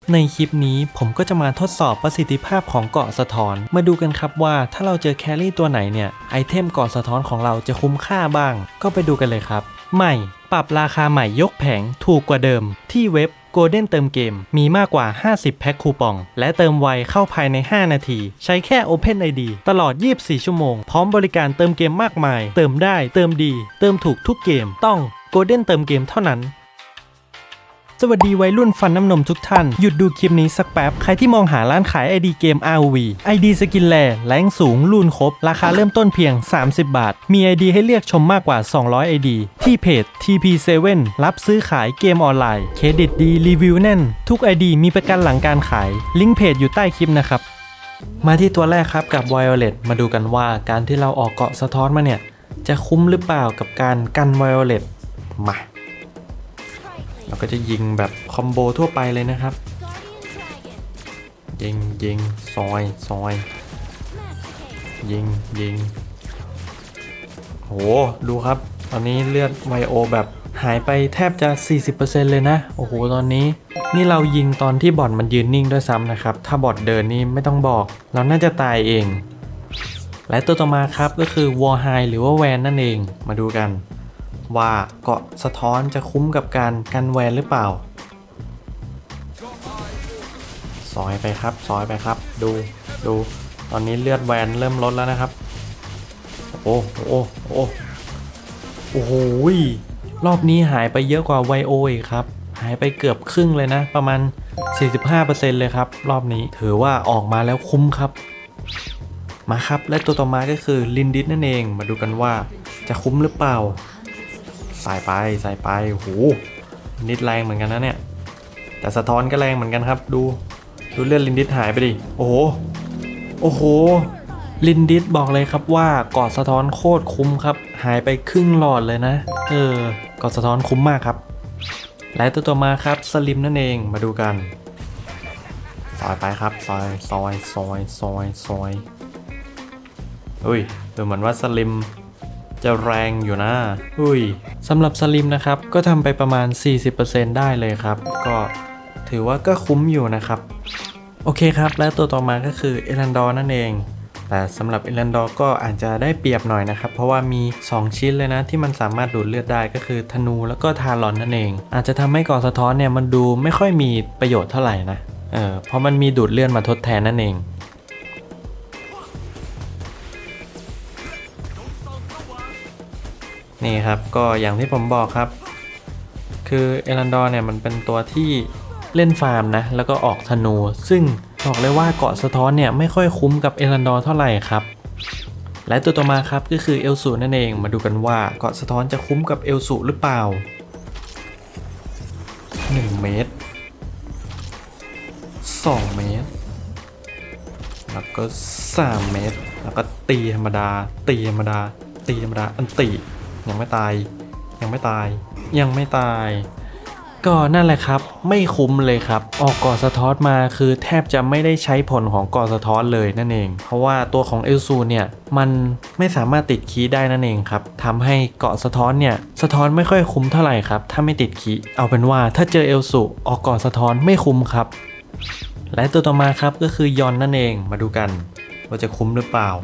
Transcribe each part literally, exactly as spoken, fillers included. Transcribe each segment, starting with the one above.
ในคลิปนี้ผมก็จะมาทดสอบประสิทธิภาพของเกาะสะท้อนมาดูกันครับว่าถ้าเราเจอแครี่ตัวไหนเนี่ยไอเทมเกาะสะท้อนของเราจะคุ้มค่าบ้างก็ไปดูกันเลยครับใหม่ปรับราคาใหม่ยกแผงถูกกว่าเดิมที่เว็บ Golden เติมเกมมีมากกว่าห้าสิบแพ็คคูปองและเติมไวเข้าภายในห้านาทีใช้แค่ Open ไอ ดี ตลอดยี่สิบสี่ชั่วโมงพร้อมบริการเติมเกมมากมายเติมได้เติมดีเติมถูกทุกเกมต้อง Golden เติมเกมเท่านั้นสวัสดีวัยรุ่นฟันน้ำนมทุกท่านหยุดดูคลิปนี้สักแป๊บใครที่มองหาร้านขาย ไอ ดี เกม อาร์ โอ วี ไอ ดี สกินแลแรงสูงรูนครบราคาเริ่มต้นเพียงสามสิบบาทมี ไอ ดี ให้เลือกชมมากกว่าสองร้อย ไอ ดี ที่เพจ ที พี เซเว่น รับซื้อขายเกมออนไลน์เครดิตดีรีวิวแน่นทุก ไอ ดี มีประกันหลังการขายลิงก์เพจอยู่ใต้คลิปนะครับมาที่ตัวแรกครับกับ Violet มาดูกันว่าการที่เราออกเกาะสะท้อนมาเนี่ยจะคุ้มหรือเปล่ากับการกัน Violet มาเราก็จะยิงแบบคอมโบทั่วไปเลยนะครับยิงยิงซอยซอยยิงยิงโหดูครับตอนนี้เลือดไวโอแบบหายไปแทบจะ สี่สิบเปอร์เซ็นต์ เลยนะโอ้โหตอนนี้นี่เรายิงตอนที่บอทมันยืนนิ่งด้วยซ้ำนะครับถ้าบอทเดินนี่ไม่ต้องบอกเราน่าจะตายเองและตัวต่อมาครับก็คือวอร์ไฮหรือว่าแวนนั่นเองมาดูกันว่าเกาะสะท้อนจะคุ้มกับการกันแวนหรือเปล่าซอยไปครับซอยไปครับดูดูตอนนี้เลือดแวนเริ่มลดแล้วนะครับโอ้โอ้โอ้โอ้โหรอบนี้หายไปเยอะกว่าไวโออีกครับหายไปเกือบครึ่งเลยนะประมาณ สี่สิบห้าเปอร์เซ็นต์ เลยครับรอบนี้ถือว่าออกมาแล้วคุ้มครับมาครับและตัวต่อมาก็คือลินดิสนั่นเองมาดูกันว่าจะคุ้มหรือเปล่าใส่ไปใส่ไปโหนิดแรงเหมือนกันนะเนี่ยแต่สะท้อนก็แรงเหมือนกันครับดูดูเลือดลินดิสหายไปดิโอ้โหโอ้โหลินดิสบอกเลยครับว่าเกาะสะท้อนโคตรคุ้มครับหายไปครึ่งหลอดเลยนะเออเกาะสะท้อนคุ้มมากครับและตัวต่อมาครับสลิมนั่นเองมาดูกันซอยไปครับซอยซอยซอยซอยซอยอุ้ยดูเหมือนว่าสลิมจะแรงอยู่นะอุ้ยสำหรับสลิมนะครับก็ทำไปประมาณ สี่สิบเปอร์เซ็นต์ ได้เลยครับก็ถือว่าก็คุ้มอยู่นะครับโอเคครับและตัวต่อมาก็คือเอรันดอร์นั่นเองแต่สำหรับเอรันดอร์ก็อาจจะได้เปรียบหน่อยนะครับเพราะว่ามีสองชิ้นเลยนะที่มันสามารถดูดเลือดได้ก็คือธนูแล้วก็ทารอนนั่นเองอาจจะทำให้เกาะสะท้อนเนี่ยมันดูไม่ค่อยมีประโยชน์เท่าไหร่นะเออเพราะมันมีดูดเลือดมาทดแทนนั่นเองนี่ครับก็อย่างที่ผมบอกครับคือเอรันดอร์เนี่ยมันเป็นตัวที่เล่นฟาร์มนะแล้วก็ออกธนูซึ่งบอกเลยว่าเกาะสะท้อนเนี่ยไม่ค่อยคุ้มกับเอรันดอร์เท่าไหร่ครับและตัวต่อมาครับก็คือเอลสูนั่นเองมาดูกันว่าเกาะสะท้อนจะคุ้มกับเอลสูหรือเปล่าหนึ่งเมตรสองเมตรแล้วก็สามเมตรแล้วก็ตีธรรมดาตีธรรมดาตีธรรมดาอันตียังไม่ตายยังไม่ตายยังไม่ตายก็นั่นแหละครับไม่คุ้มเลยครับออกเกาะสะท้อนมาคือแทบจะไม่ได้ใช้ผลของเกาะสะท้อนเลยนั่นเองเพราะว่าตัวของเอลซูเนี่ยมันไม่สามารถติดคีย์ได้นั่นเองครับทำให้เกาะสะท้อนเนี่ยสะท้อนไม่ค่อยคุ้มเท่าไหร่ครับถ้าไม่ติดคีย์เอาเป็นว่าถ้าเจอเอลซูออกเกาะสะท้อนไม่คุ้มครับและตัวต่อมาครับก็คือยอนนั่นเองมาดูกันว่าจะคุ้มหรือเปล่า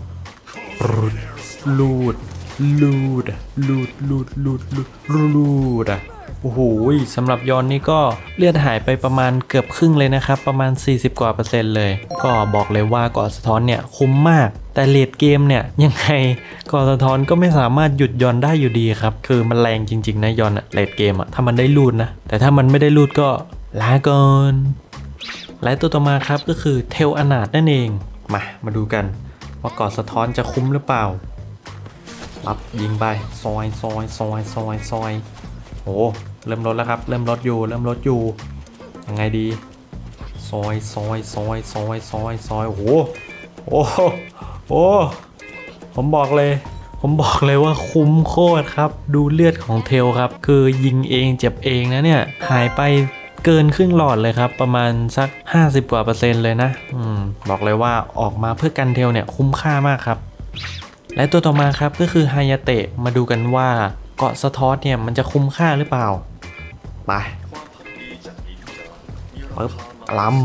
ลูดลูดลูดลูดลูดลูดลูดอ่ะโอ้โหสำหรับยอนนี่ก็เลือดหายไปประมาณเกือบครึ่งเลยนะครับประมาณสี่สิบกว่าเปอร์เซ็นต์เลยก็บอกเลยว่าเกาะสะท้อนเนี่ยคุ้มมากแต่เลดเกมเนี่ยยังไงเกาะสะท้อนก็ไม่สามารถหยุดยอนได้อยู่ดีครับคือมันแรงจริงๆนะยอนอะเลดเกมอะถ้ามันได้ลูดนะแต่ถ้ามันไม่ได้ลูดก็ลาก่อนและตัวต่อมาครับก็คือเทลอนาถนั่นเองมามาดูกันว่าเกาะสะท้อนจะคุ้มหรือเปล่ารับยิงไปซอยซอยซอยซอยซอยโอ้เริ่มลดแล้วครับเริ่มลดอยู่เริ่มลดอยู่ยังไงดีซอยซอยซอยซอยซอยซอยโอ้โหโอ้โหผมบอกเลยผมบอกเลยว่าคุ้มโคตรครับดูเลือดของเทลครับคือยิงเองเจ็บเองนะเนี่ยหายไปเกินครึ่งหลอดเลยครับประมาณสักห้าสิบกว่าเปอร์เซ็นต์เลยนะอืมบอกเลยว่าออกมาเพื่อกันเทลเนี่ยคุ้มค่ามากครับและตัวต่อมาครับก็คือไฮยาเตะมาดูกันว่าเกาะสะท้อนเนี่ยมันจะคุ้มค่าหรือเปล่าไปไปปึ๊บลำ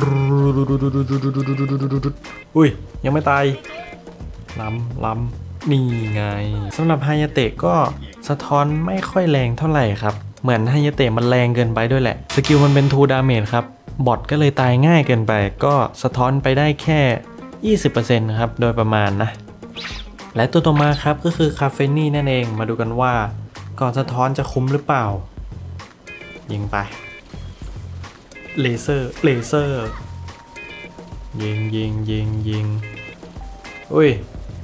อุ้ยยังไม่ตายลำลำนี่ไงสำหรับไฮยาเตะก็สะท้อนไม่ค่อยแรงเท่าไหร่ครับเหมือนไฮยาเตะมันแรงเกินไปด้วยแหละสกิลมันเป็นทูดาเมจครับบอทก็เลยตายง่ายเกินไปก็สะท้อนไปได้แค่ ยี่สิบเปอร์เซ็นต์ ครับโดยประมาณนะและตัวต่อมาครับก็คือคาเฟนี่นั่นเองมาดูกันว่าก่อนสะท้อนจะคุ้มหรือเปล่ายิงไปเลเซอร์เลเซอร์ยิงยิงยิงยิงอุ้ย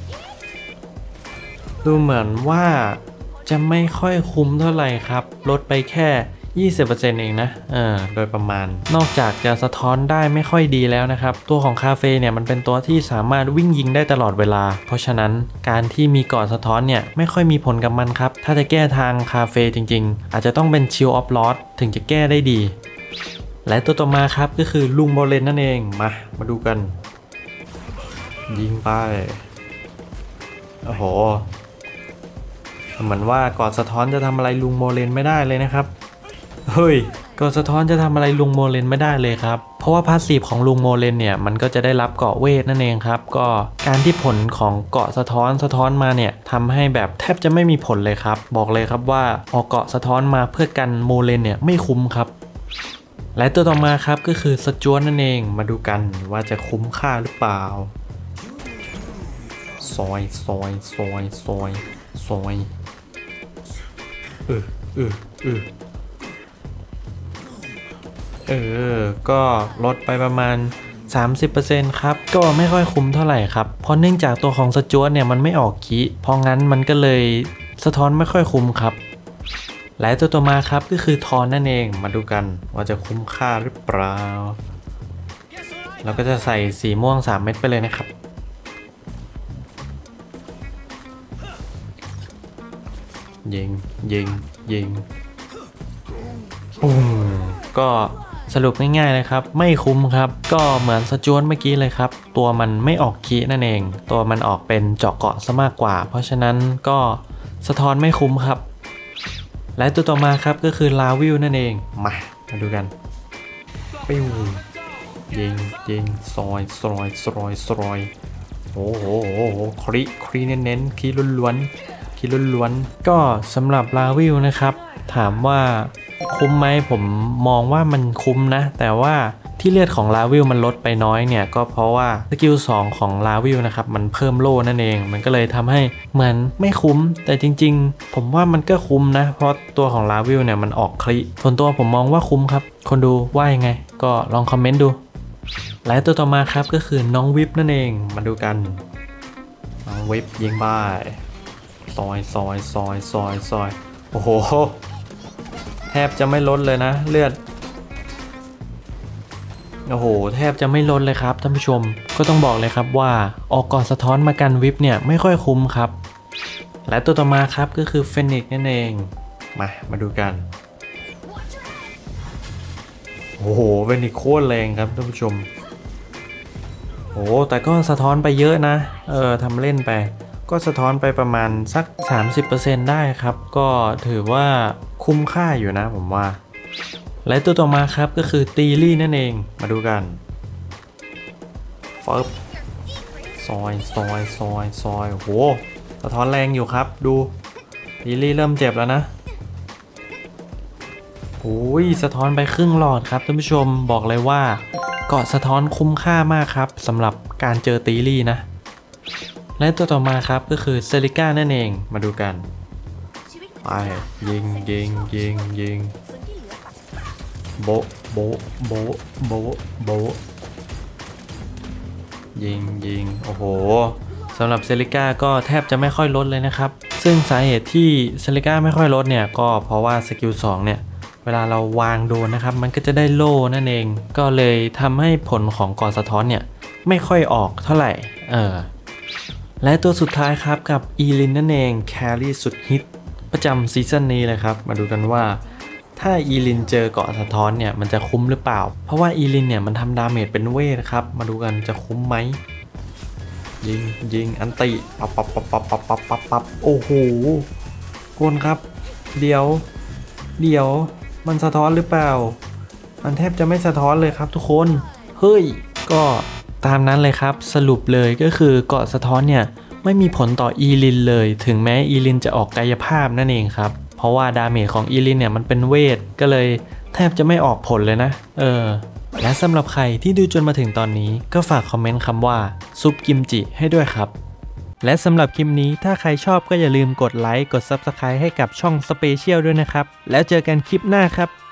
ดูเหมือนว่าจะไม่ค่อยคุ้มเท่าไหร่ครับลดไปแค่ ยี่สิบเปอร์เซ็นต์ เองนะเออโดยประมาณนอกจากจะสะท้อนได้ไม่ค่อยดีแล้วนะครับตัวของคาเฟ่เนี่ยมันเป็นตัวที่สามารถวิ่งยิงได้ตลอดเวลาเพราะฉะนั้นการที่มีเกราะสะท้อนเนี่ยไม่ค่อยมีผลกับมันครับถ้าจะแก้ทางคาเฟ่จริงๆอาจจะต้องเป็นชิลออฟลอสถึงจะแก้ได้ดีและตัวต่อมาครับก็คือลุงโมเลนนั่นเองมามาดูกันยิงไปโอ้โหเหมือนว่ากอดสะท้อนจะทำอะไรลุงโมเลนไม่ได้เลยนะครับเฮ้ยกอดสะท้อนจะทำอะไรลุงโมเลนไม่ได้เลยครับเพราะว่าพาสซีฟของลุงโมเลนเนี่ยมันก็จะได้รับเกาะเวทนั่นเองครับก็การที่ผลของเกาะสะท้อนสะท้อนมาเนี่ยทำให้แบบแทบจะไม่มีผลเลยครับบอกเลยครับว่าออกเกาะสะท้อนมาเพื่อกันโมเลนเนี่ยไม่คุ้มครับและตัวต่อมาครับก็คือสจวตนั่นเองมาดูกันว่าจะคุ้มค่าหรือเปล่าซอยซอยซอยซอยซอยเออเออเออเออก็ลดไปประมาณ สามสิบเปอร์เซ็นต์ ครับก็ไม่ค่อยคุ้มเท่าไหร่ครับเพราะเนื่องจากตัวของสจวตเนี่ยมันไม่ออกคีเพราะงั้นมันก็เลยสะท้อนไม่ค่อยคุ้มครับและตัวต่อมาครับก็คือทอนนั่นเองมาดูกันว่าจะคุ้มค่าหรือเปล่าเราก็จะใส่สีม่วงสามเม็ดไปเลยนะครับยิงยิงยิงปุ้งก็สรุปง่ายๆเลยครับไม่คุ้มครับก็เหมือนสจวตเมื่อกี้เลยครับตัวมันไม่ออกคีนั่นเองตัวมันออกเป็นเจาะเกาะซะมากกว่าเพราะฉะนั้นก็สะท้อนไม่คุ้มครับและตัวต่อมาครับก็คือลาวิลนั่นเองมามาดูกันปิ้วยิงยิงซอยซอยซอยซอยโอ้โหครีครีเน้นๆคีล้วนๆคีล้วนๆก็สำหรับลาวิลนะครับถามว่าคุ้มไหมผมมองว่ามันคุ้มนะแต่ว่าที่เลือดของลาวิลมันลดไปน้อยเนี่ยก็เพราะว่าสกิลสองของลาวิลนะครับมันเพิ่มโล่นั่นเองมันก็เลยทำให้เหมือนไม่คุ้มแต่จริงๆผมว่ามันก็คุ้มนะเพราะตัวของลาวิลเนี่ยมันออกคลิส่วนตัวผมมองว่าคุ้มครับคนดูว่ายังไงก็ลองคอมเมนต์ดูและตัวต่อมาครับก็คือน้องวิปนั่นเองมาดูกันน้องวิปยิงบ้าซอยซอยซอยซอยซอยโอ้โหแทบจะไม่ลดเลยนะเลือดโอ้โหแทบจะไม่ลดเลยครับท่านผู้ชมก็ต้องบอกเลยครับว่าออกก่อนสะท้อนมากันวิปเนี่ยไม่ค่อยคุ้มครับและตัวต่อมาครับก็คือเฟนิกซ์นั่นเองมามาดูกันโอ้โหเฟนิกซ์โคตรแรงครับท่านผู้ชมโอ้แต่ก็สะท้อนไปเยอะนะเออทำเล่นไปก็สะท้อนไปประมาณสัก สามสิบเปอร์เซ็นต์ ได้ครับก็ถือว่าคุ้มค่าอยู่นะผมว่าและตัวต่อมาครับก็คือตีลี่นั่นเองมาดูกันฟิบซอยซอยซอยซอยโอ้โหสะท้อนแรงอยู่ครับดูตีลี่เริ่มเจ็บแล้วนะโอ้ยสะท้อนไปครึ่งหลอดครับท่านผู้ชมบอกเลยว่าเกาะสะท้อนคุ้มค่ามากครับสำหรับการเจอตีลี่นะและตัวต่อมาครับก็คือเซริก้านั่นเองมาดูกันไปยิงยิงยิงยิงโบโบโบโบโบยิงยิงโอ้โหสำหรับเซริก้าก็แทบจะไม่ค่อยลดเลยนะครับซึ่งสาเหตุที่เซริก้าไม่ค่อยลดเนี่ยก็เพราะว่าสกิลสองเนี่ยเวลาเราวางโดนนะครับมันก็จะได้โล่นั่นเองก็เลยทำให้ผลของกอสะท้อนเนี่ยไม่ค่อยออกเท่าไหร่เออและตัวสุดท้ายครับกับอีลินนั่นเองแครี่สุดฮิตประจำซีซั่นนี้เลยครับมาดูกันว่าถ้าอีลินเจอเกาะสะท้อนเนี่ยมันจะคุ้มหรือเปล่าเพราะว่าอีลินเนี่ยมันทำดาเมจเป็นเวทครับมาดูกันจะคุ้มไหมยิงยิงอันติปับปับปับปับปับปับปับปับโอ้โหกวนครับเดี๋ยวเดี๋ยวมันสะท้อนหรือเปล่ามันแทบจะไม่สะท้อนเลยครับทุกคนเฮ้ยก็ตามนั้นเลยครับสรุปเลยก็คือเกาะสะท้อนเนี่ยไม่มีผลต่ออีลินเลยถึงแม้อีลินจะออกกายภาพนั่นเองครับเพราะว่าดาเมจของอีลินเนี่ยมันเป็นเวทก็เลยแทบจะไม่ออกผลเลยนะเออและสำหรับใครที่ดูจนมาถึงตอนนี้ก็ฝากคอมเมนต์คำว่าซุปกิมจิให้ด้วยครับและสำหรับคลิปนี้ถ้าใครชอบก็อย่าลืมกดไลค์กด ซับสไครบ์ ให้กับช่องสเปเชียลด้วยนะครับแล้วเจอกันคลิปหน้าครับ